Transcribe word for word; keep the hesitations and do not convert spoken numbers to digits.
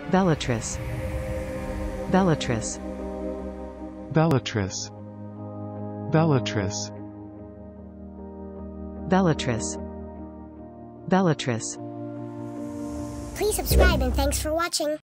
belletrist, belletrist, belletrist, belletrist, belletrist, belletrist. Please subscribe and thanks for watching.